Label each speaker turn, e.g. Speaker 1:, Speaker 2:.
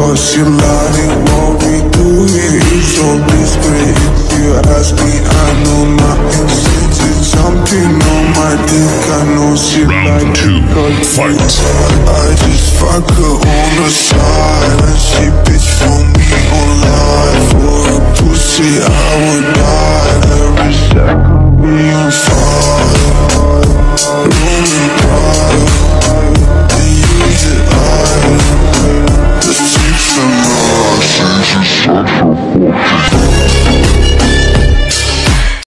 Speaker 1: cause she lying. What we do here is so discreet. If you ask me, I know nothing. Since it's something on my dick, I know she
Speaker 2: Round two, fight.
Speaker 1: I just fuck her on the side, and she bitch for me on life. For a pussy I would die every second.